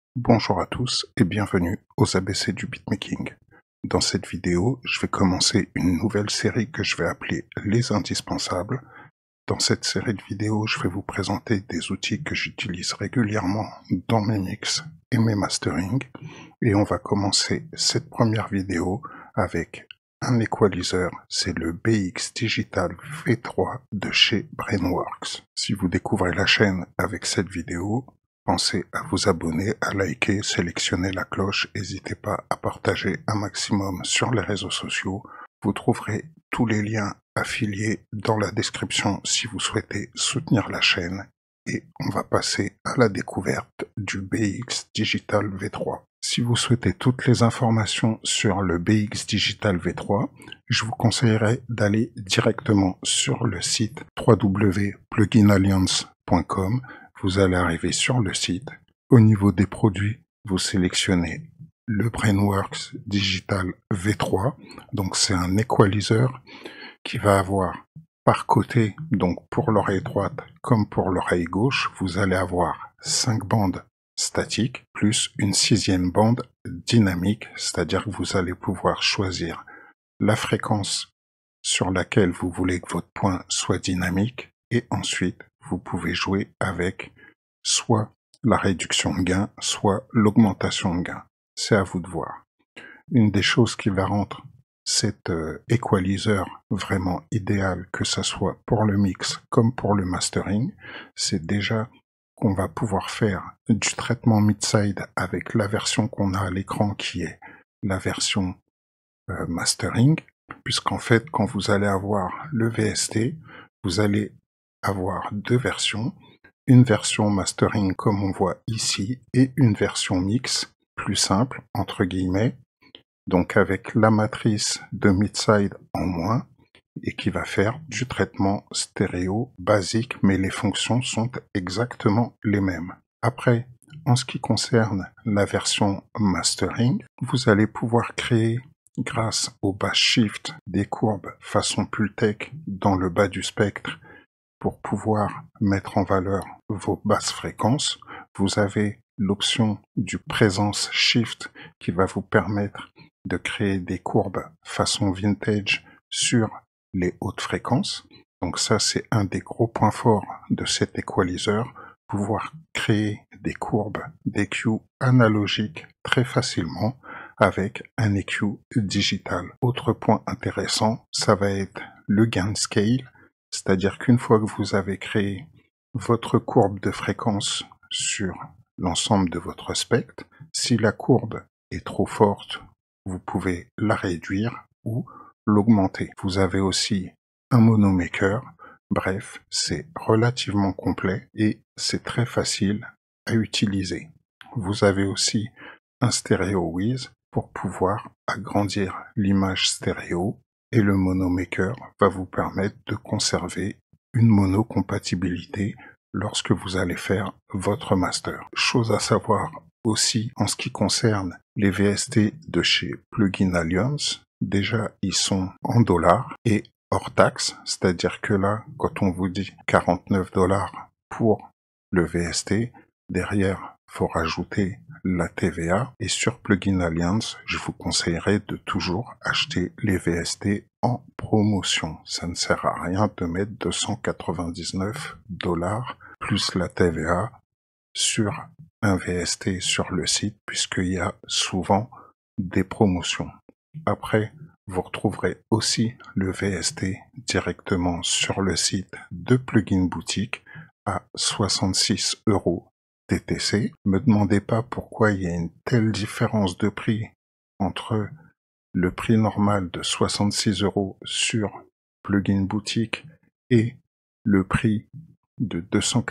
Bonjour à tous et bienvenue aux ABC du beatmaking. Dans cette vidéo, je vais commencer une nouvelle série que je vais appeler Les Indispensables. Dans cette série de vidéos, je vais vous présenter des outils que j'utilise régulièrement dans mes mix et mes masterings. Et on va commencer cette première vidéo avec un equalizer, c'est le BX Digital V3 de chez Brainworks. Si vous découvrez la chaîne avec cette vidéo, pensez à vous abonner, à liker, sélectionner la cloche, n'hésitez pas à partager un maximum sur les réseaux sociaux. Vous trouverez tous les liens affiliés dans la description si vous souhaitez soutenir la chaîne. Et on va passer à la découverte du BX Digital V3. Si vous souhaitez toutes les informations sur le BX Digital V3, je vous conseillerais d'aller directement sur le site www.pluginalliance.com. Vous allez arriver sur le site. Au niveau des produits, vous sélectionnez le Brainworks Digital V3. Donc c'est un equalizer qui va avoir par côté, donc pour l'oreille droite comme pour l'oreille gauche, vous allez avoir 5 bandes statiques plus une 6e bande dynamique, c'est-à-dire que vous allez pouvoir choisir la fréquence sur laquelle vous voulez que votre point soit dynamique et ensuite vous pouvez jouer avec soit la réduction de gain, soit l'augmentation de gain. C'est à vous de voir. Une des choses qui va rendre cet equalizer vraiment idéal, que ce soit pour le mix comme pour le mastering, c'est déjà qu'on va pouvoir faire du traitement mid-side avec la version qu'on a à l'écran qui est la version mastering, puisqu'en fait quand vous allez avoir le VST, vous allez avoir deux versions, une version mastering comme on voit ici et une version mix plus simple entre guillemets, donc avec la matrice de mid-side en moins et qui va faire du traitement stéréo basique, mais les fonctions sont exactement les mêmes. Après, en ce qui concerne la version mastering, vous allez pouvoir créer grâce au bass shift des courbes façon Pultec dans le bas du spectre pour pouvoir mettre en valeur vos basses fréquences. Vous avez l'option du présence shift qui va vous permettre de créer des courbes façon vintage sur les hautes fréquences. Donc ça, c'est un des gros points forts de cet equalizer, pouvoir créer des courbes d'EQ analogiques très facilement avec un EQ digital. Autre point intéressant, ça va être le gain scale, c'est-à-dire qu'une fois que vous avez créé votre courbe de fréquence sur l'ensemble de votre spectre, si la courbe est trop forte, vous pouvez la réduire ou l'augmenter. Vous avez aussi un monomaker. Bref, c'est relativement complet et c'est très facile à utiliser. Vous avez aussi un stéréo Wiz pour pouvoir agrandir l'image stéréo et le monomaker va vous permettre de conserver une monocompatibilité lorsque vous allez faire votre master. Chose à savoir aussi en ce qui concerne les VST de chez Plugin Alliance, déjà ils sont en dollars et hors taxe, c'est-à-dire que là, quand on vous dit 49 $ pour le VST, derrière, faut rajouter la TVA et sur Plugin Alliance, je vous conseillerais de toujours acheter les VST en promotion. Ça ne sert à rien de mettre 299 $ plus la TVA sur un VST sur le site puisqu'il y a souvent des promotions. Après, vous retrouverez aussi le VST directement sur le site de Plugin Boutique à 66 € TTC. Me demandez pas pourquoi il y a une telle différence de prix entre le prix normal de 66 € sur Plugin Boutique et le prix de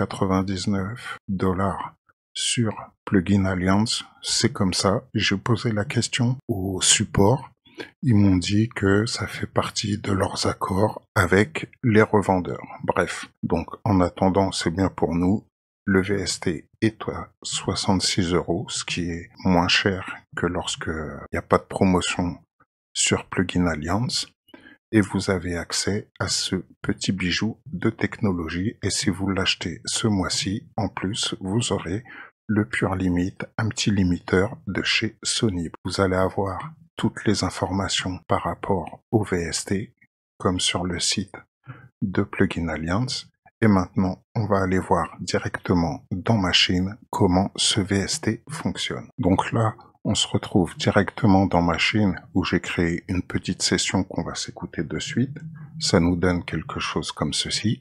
299 $ sur Plugin Alliance. C'est comme ça. J'ai posé la question au support. Ils m'ont dit que ça fait partie de leurs accords avec les revendeurs. Bref, donc en attendant, c'est bien pour nous. Le VST est à 66 €, ce qui est moins cher que lorsque il n'y a pas de promotion sur Plugin Alliance. Et vous avez accès à ce petit bijou de technologie. Et si vous l'achetez ce mois-ci, en plus, vous aurez le Pure Limit, un petit limiteur de chez Sony. Vous allez avoir toutes les informations par rapport au VST, comme sur le site de Plugin Alliance. Et maintenant, on va aller voir directement dans Machine comment ce VST fonctionne. Donc là, on se retrouve directement dans Machine où j'ai créé une petite session qu'on va s'écouter de suite. Ça nous donne quelque chose comme ceci.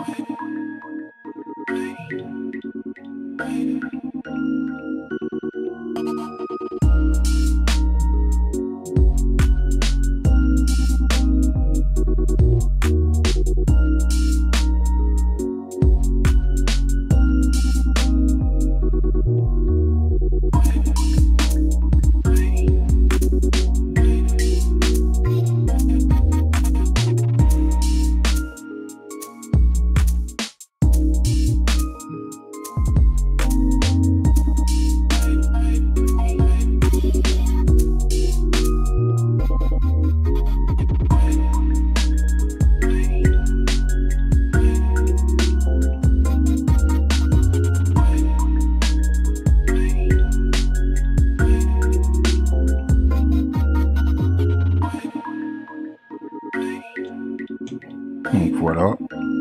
Donc voilà,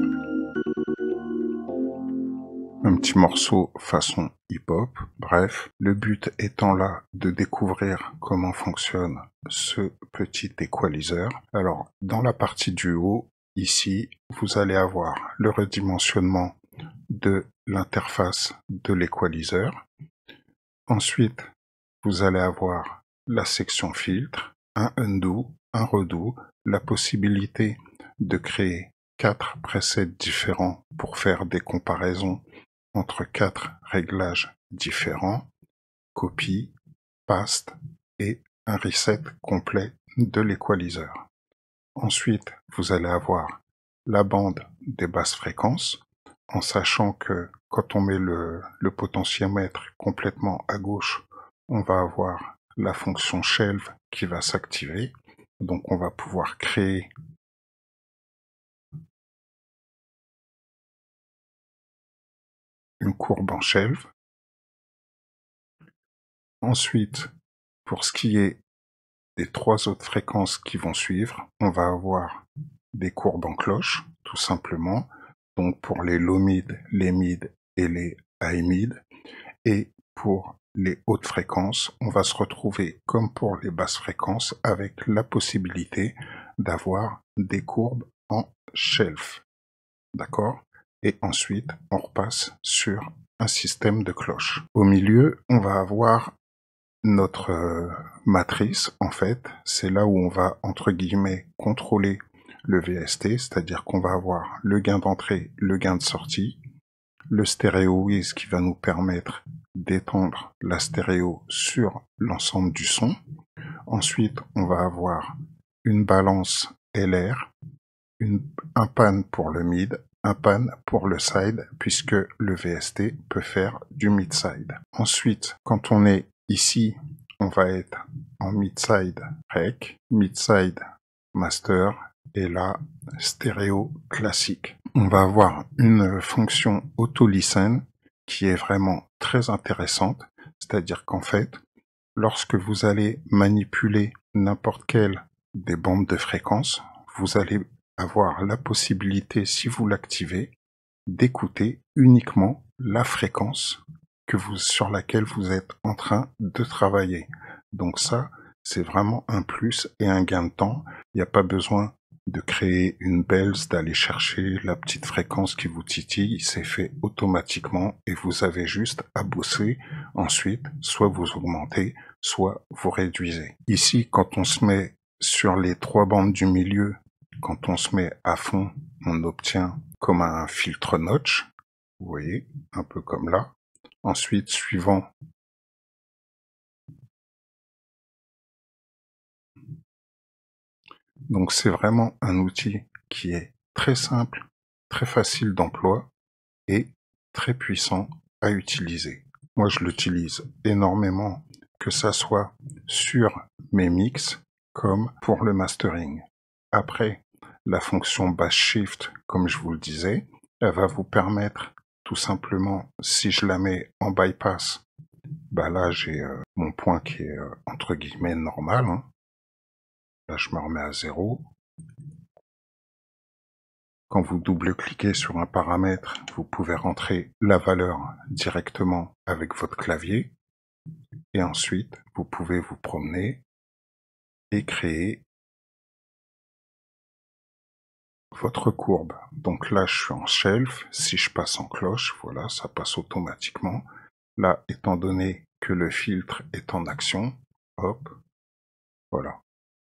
un petit morceau façon hip-hop. Bref, le but étant là de découvrir comment fonctionne ce petit équaliseur. Alors, dans la partie du haut, ici, vous allez avoir le redimensionnement de l'interface de l'équaliseur. Ensuite, vous allez avoir la section filtre, un undo, un redo, la possibilité de créer 4 presets différents pour faire des comparaisons entre 4 réglages différents, copie, paste et un reset complet de l'équaliseur. Ensuite, vous allez avoir la bande des basses fréquences, en sachant que quand on met le potentiomètre complètement à gauche, on va avoir la fonction shelve qui va s'activer. Donc on va pouvoir créer une courbe en shelve. Ensuite, pour ce qui est des 3 autres fréquences qui vont suivre, on va avoir des courbes en cloche, tout simplement. Donc pour les low mid, les mid et les high mid. Et pour les hautes fréquences, on va se retrouver comme pour les basses fréquences avec la possibilité d'avoir des courbes en shelf. D'accord? Et ensuite, on repasse sur un système de cloches. Au milieu, on va avoir notre matrice, en fait. C'est là où on va, entre guillemets, contrôler le VST, c'est-à-dire qu'on va avoir le gain d'entrée, le gain de sortie, le stéréo whiz qui va nous permettre d'étendre la stéréo sur l'ensemble du son. Ensuite, on va avoir une balance LR, un pan pour le mid, un pan pour le side, puisque le VST peut faire du mid-side. Ensuite, quand on est ici, on va être en mid-side rec, mid-side master, et là, stéréo classique. On va avoir une fonction auto-listen qui est vraiment très intéressante, c'est-à-dire qu'en fait, lorsque vous allez manipuler n'importe quelle des bandes de fréquence, vous allez avoir la possibilité, si vous l'activez, d'écouter uniquement la fréquence sur laquelle vous êtes en train de travailler. Donc ça, c'est vraiment un plus et un gain de temps. Il n'y a pas besoin de créer une bells, d'aller chercher la petite fréquence qui vous titille, c'est fait automatiquement et vous avez juste à bosser. Ensuite, soit vous augmentez, soit vous réduisez. Ici, quand on se met sur les 3 bandes du milieu, quand on se met à fond, on obtient comme un filtre notch, vous voyez, un peu comme là. Ensuite, suivant donc c'est vraiment un outil qui est très simple, très facile d'emploi et très puissant à utiliser. Moi, je l'utilise énormément, que ça soit sur mes mix comme pour le mastering. Après, la fonction bass shift, comme je vous le disais, elle va vous permettre tout simplement, si je la mets en bypass, bah là j'ai mon point qui est entre guillemets normal, hein. Là je me remets à 0. Quand vous double-cliquez sur un paramètre, vous pouvez rentrer la valeur directement avec votre clavier. Et ensuite, vous pouvez vous promener et créer votre courbe. Donc là, je suis en shelf. Si je passe en cloche, voilà, ça passe automatiquement. Là, étant donné que le filtre est en action, hop, voilà.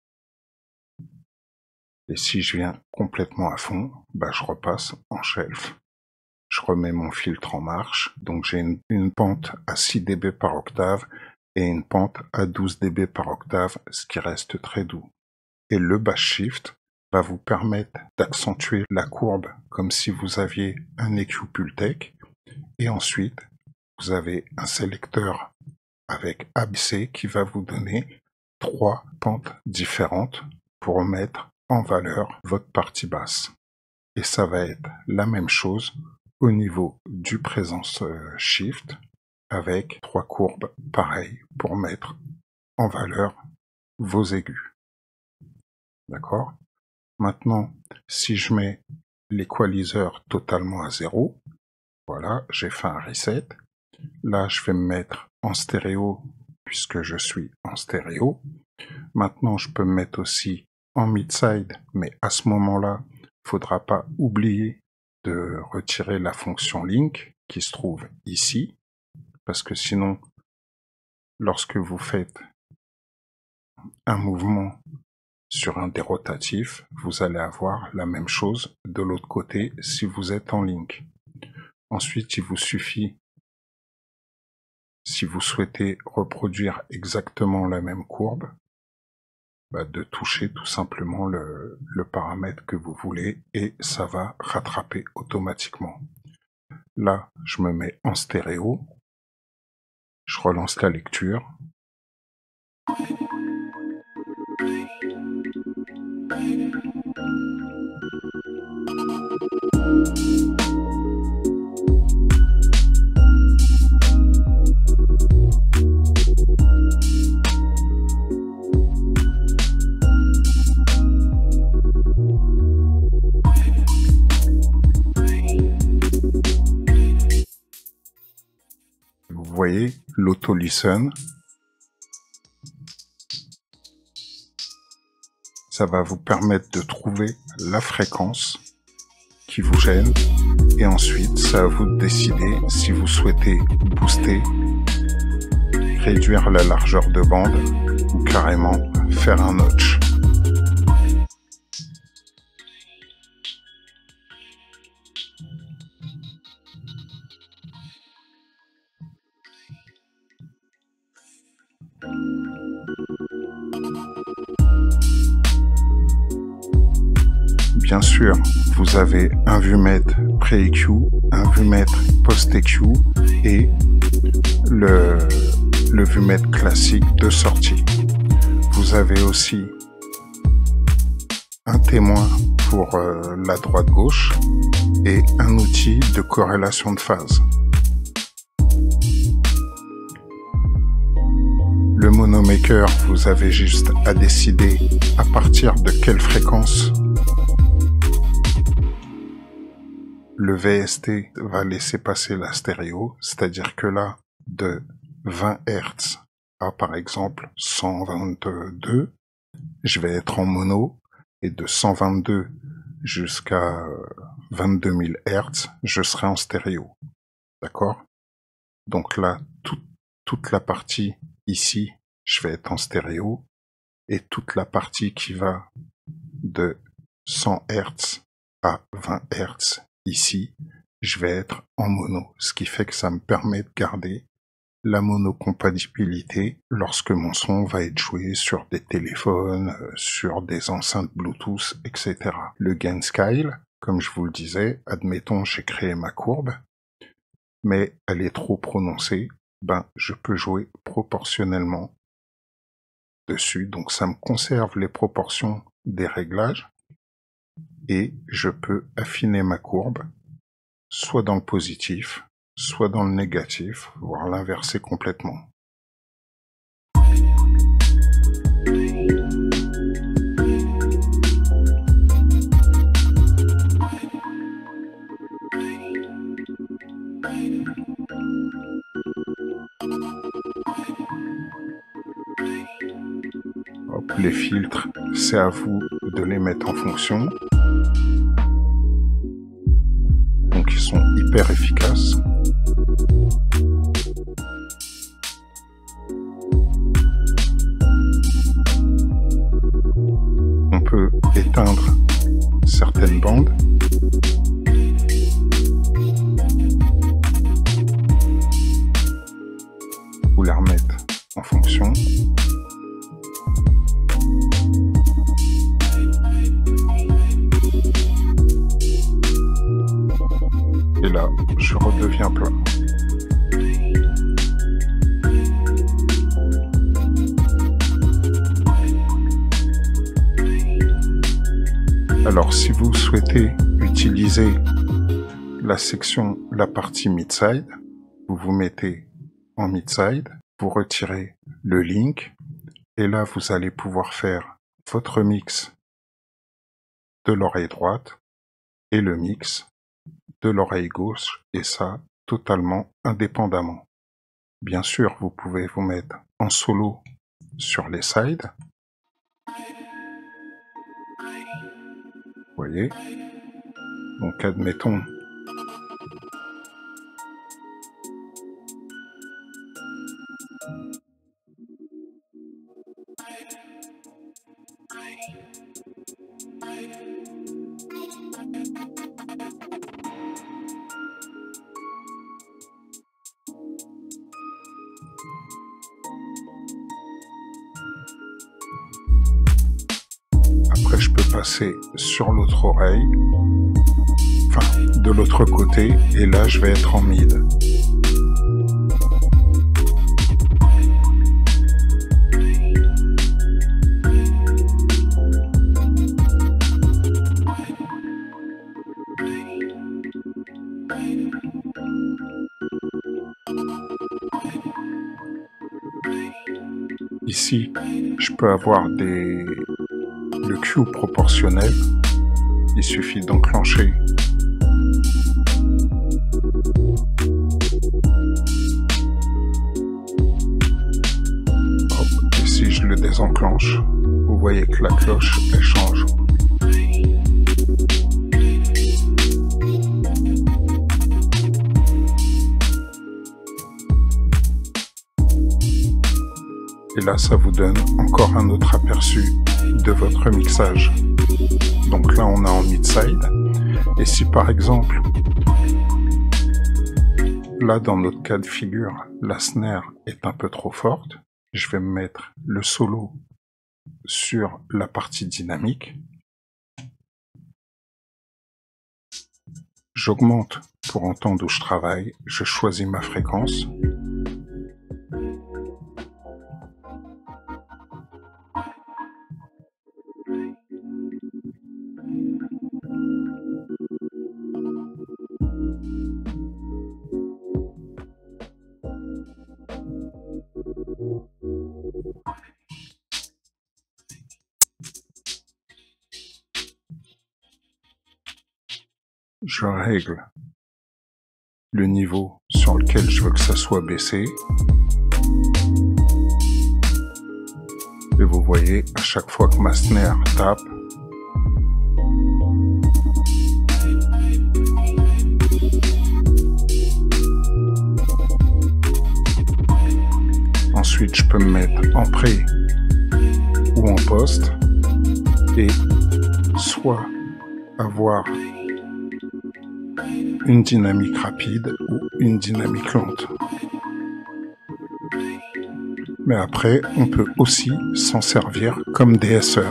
Et si je viens complètement à fond, bah, je repasse en shelf. Je remets mon filtre en marche. Donc j'ai une pente à 6 dB par octave et une pente à 12 dB par octave, ce qui reste très doux. Et le bass shift va vous permettre d'accentuer la courbe comme si vous aviez un EQ Pultec. Et ensuite, vous avez un sélecteur avec ABC qui va vous donner 3 pentes différentes pour mettre en valeur votre partie basse. Et ça va être la même chose au niveau du présence shift avec 3 courbes pareilles pour mettre en valeur vos aigus. D'accord? Maintenant, si je mets l'équaliseur totalement à 0, voilà, j'ai fait un reset. Là, je vais me mettre en stéréo puisque je suis en stéréo. Maintenant, je peux me mettre aussi en mid-side, mais à ce moment-là, il ne faudra pas oublier de retirer la fonction link qui se trouve ici, parce que sinon, lorsque vous faites un mouvement sur un des rotatifs, vous allez avoir la même chose de l'autre côté si vous êtes en link. Ensuite, il vous suffit, si vous souhaitez reproduire exactement la même courbe, de toucher tout simplement le paramètre que vous voulez et ça va rattraper automatiquement. Là, je me mets en stéréo, je relance la lecture. Vous voyez l'auto-listen. Ça va vous permettre de trouver la fréquence qui vous gêne et ensuite ça va vous décider si vous souhaitez booster, réduire la largeur de bande ou carrément faire un notch. Bien sûr, vous avez un vumètre pré-EQ, un vumètre post-EQ et le vumètre classique de sortie. Vous avez aussi un témoin pour la droite-gauche et un outil de corrélation de phase. Le monomaker, vous avez juste à décider à partir de quelle fréquence le VST va laisser passer la stéréo, c'est-à-dire que là, de 20 Hz à par exemple 122, je vais être en mono, et de 122 jusqu'à 22 000 Hz, je serai en stéréo. D'accord? Donc là, toute la partie ici, je vais être en stéréo, et toute la partie qui va de 100 Hz à 20 Hz ici, je vais être en mono, ce qui fait que ça me permet de garder la monocompatibilité lorsque mon son va être joué sur des téléphones, sur des enceintes Bluetooth, etc. Le gain scale, comme je vous le disais, admettons j'ai créé ma courbe, mais elle est trop prononcée, je peux jouer proportionnellement dessus, donc ça me conserve les proportions des réglages, et je peux affiner ma courbe soit dans le positif, soit dans le négatif, voire l'inverser complètement. Hop, les filtres, c'est à vous de les mettre en fonction. Donc ils sont hyper efficaces. On peut éteindre certaines bandes. Ou les remettre en fonction. Et là, je redeviens plat. Alors, si vous souhaitez utiliser la partie mid-side, vous vous mettez en mid-side, vous retirez le link, et là, vous allez pouvoir faire votre mix de l'oreille droite et le mix de l'oreille gauche, et ça totalement indépendamment. Bien sûr, vous pouvez vous mettre en solo sur les sides. Vous voyez? Donc admettons après je peux passer sur l'autre oreille, enfin de l'autre côté, et là je vais être en mid. Ici, je peux avoir le Q proportionnel. Il suffit d'enclencher et si je le désenclenche, vous voyez que la cloche elle change. Et là, ça vous donne encore un autre aperçu de votre mixage. Donc là, on est en mid-side. Et si par exemple, là, dans notre cas de figure, la snare est un peu trop forte, je vais me mettre le solo sur la partie dynamique. J'augmente pour entendre où je travaille. Je choisis ma fréquence. Je règle le niveau sur lequel je veux que ça soit baissé. Et vous voyez, à chaque fois que ma snare tape, ensuite je peux me mettre en pré ou en post et soit avoir une dynamique rapide ou une dynamique lente. Mais après, on peut aussi s'en servir comme DSR.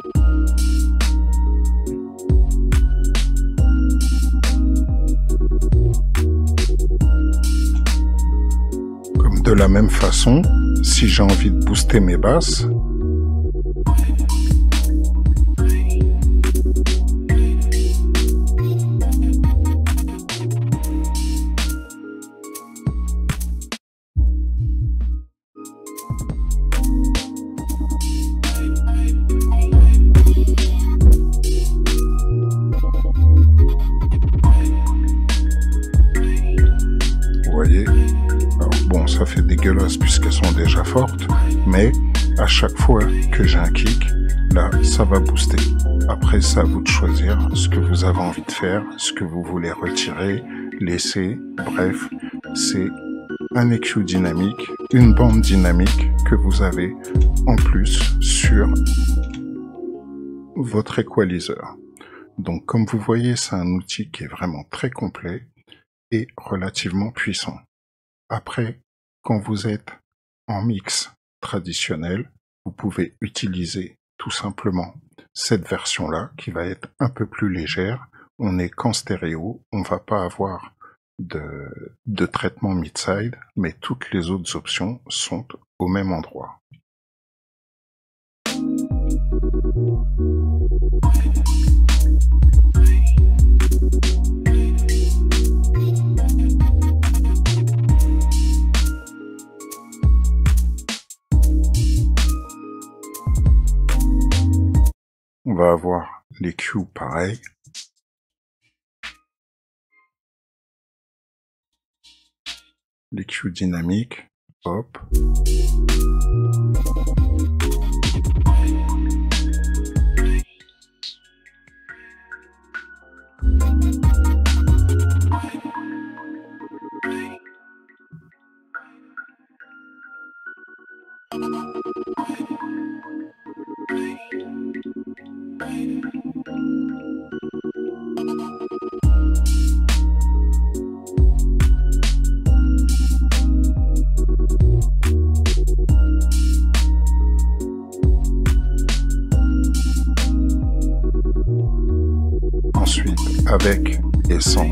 Comme de la même façon, si j'ai envie de booster mes basses, ça fait dégueulasse puisqu'elles sont déjà fortes, mais à chaque fois que j'ai un kick, là, ça va booster. Après, c'est à vous de choisir ce que vous avez envie de faire, ce que vous voulez retirer, laisser, bref, c'est un EQ dynamique, une bande dynamique que vous avez en plus sur votre equalizer. Donc, comme vous voyez, c'est un outil qui est vraiment très complet et relativement puissant. Après, quand vous êtes en mix traditionnel, vous pouvez utiliser tout simplement cette version-là qui va être un peu plus légère. On n'est qu'en stéréo, on va pas avoir de traitement mid-side, mais toutes les autres options sont au même endroit. On va avoir les Q pareil. Les Q dynamiques, hop. Ensuite, avec et sans.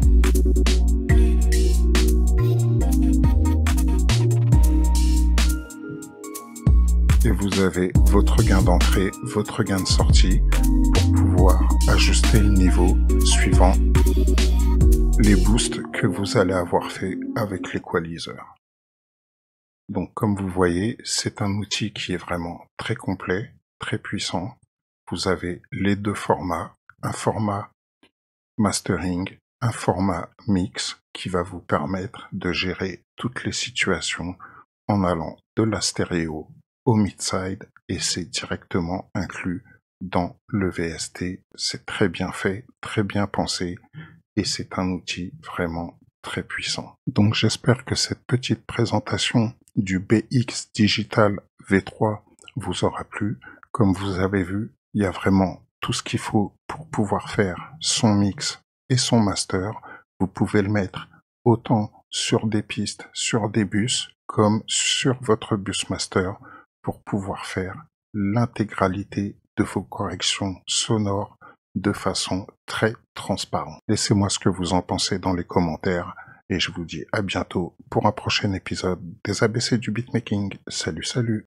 Et vous avez votre gain d'entrée, votre gain de sortie pour pouvoir ajuster le niveau suivant les boosts que vous allez avoir fait avec l'equalizer. Donc comme vous voyez, c'est un outil qui est vraiment très complet, très puissant. Vous avez les deux formats, un format mastering, un format mix qui va vous permettre de gérer toutes les situations en allant de la stéréo au mid-side et c'est directement inclus dans le VST. C'est très bien fait, très bien pensé et c'est un outil vraiment très puissant. Donc j'espère que cette petite présentation du BX Digital V3 vous aura plu. Comme vous avez vu, il y a vraiment tout ce qu'il faut pour pouvoir faire son mix et son master. Vous pouvez le mettre autant sur des pistes, sur des bus, comme sur votre bus master pour pouvoir faire l'intégralité de vos corrections sonores de façon très transparente. Laissez-moi ce que vous en pensez dans les commentaires et je vous dis à bientôt pour un prochain épisode des ABC du beatmaking. Salut, salut!